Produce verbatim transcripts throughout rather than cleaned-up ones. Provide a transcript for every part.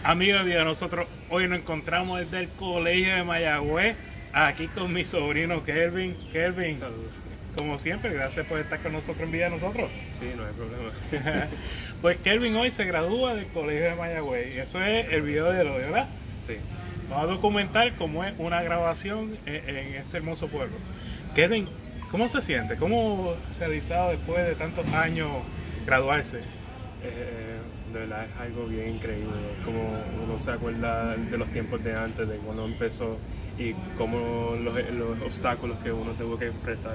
Amigos de vida, nosotros hoy nos encontramos desde el colegio de Mayagüez, aquí con mi sobrino Kelvin. Kelvin, Saludos. como siempre, gracias por estar con nosotros en vida de nosotros. Sí, no hay problema. Pues Kelvin hoy se gradúa del colegio de Mayagüez y eso es el video de hoy, ¿verdad? Sí. Vamos a documentar cómo es una grabación en, en este hermoso pueblo. Kelvin, ¿cómo se siente? ¿Cómo realizado después de tantos años graduarse? Eh, de verdad es algo bien increíble, como uno se acuerda de los tiempos de antes, de cuando empezó y cómo los, los obstáculos que uno tuvo que enfrentar.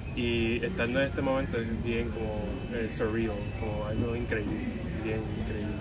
Y estando en este momento es bien como eh, surreal, como algo increíble, bien increíble.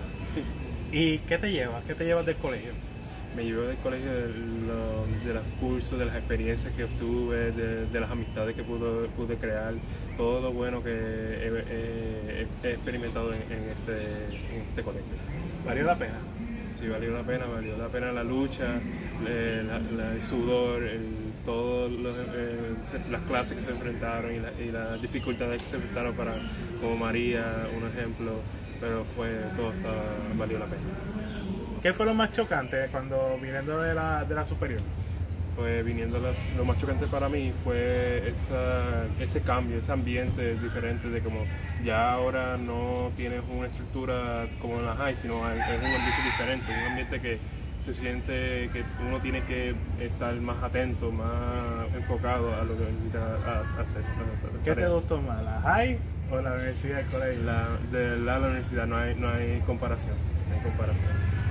¿Y qué te llevas? ¿Qué te llevas del colegio? Me llevo del colegio de, lo, de los cursos, de las experiencias que obtuve, de, de las amistades que pude, pude crear, todo lo bueno que he, he, he experimentado en, en, este, en este colegio. ¿Valió la pena? Sí, valió la pena, valió la pena la lucha, eh, la, la, el sudor, todas eh, las clases que se enfrentaron y, la, y las dificultades que se enfrentaron para, como María, un ejemplo, pero fue, todo estaba, valió la pena. ¿Qué fue lo más chocante cuando viniendo de la, de la superior? Pues viniendo las, lo más chocante para mí fue esa, ese cambio, ese ambiente diferente de como ya ahora no tienes una estructura como en la high, sino es un ambiente diferente, un ambiente que se siente que uno tiene que estar más atento, más enfocado a lo que necesita hacer. ¿Qué te gustó más, la high o la universidad del colegio? La, de la, la universidad no hay, no hay comparación, no hay comparación.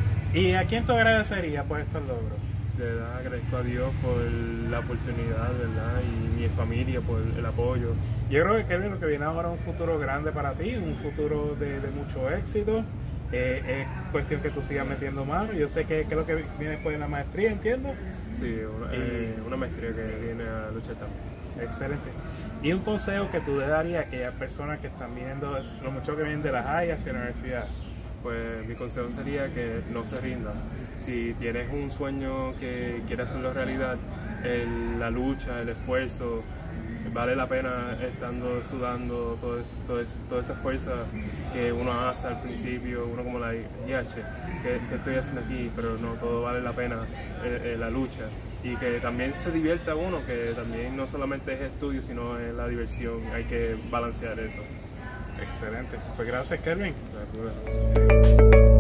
¿Y a quién te agradecería por estos logros? De verdad agradezco a Dios por la oportunidad, ¿verdad? Y mi familia por el apoyo. Yo creo que Kelvin, lo que viene ahora es un futuro grande para ti, un futuro de, de mucho éxito. Eh, es cuestión que tú sigas metiendo mano. Yo sé que, que lo que viene después de la maestría, ¿entiendo? Sí, una, y, eh, una maestría que viene a luchar también. Excelente. Y un consejo que tú le darías a aquellas personas que están viendo, los muchachos que vienen de la high hacia la universidad. Pues mi consejo sería que no se rindan. Si tienes un sueño que quieres hacerlo realidad, el, la lucha, el esfuerzo, vale la pena estando sudando todo es, todo es, toda esa fuerza que uno hace al principio, uno como la I H, que, que estoy haciendo aquí, pero no, todo vale la pena eh, eh, la lucha. Y que también se divierta uno, que también no solamente es estudio, sino es la diversión, hay que balancear eso. Excelente. Pues gracias, Kelvin. De acuerdo.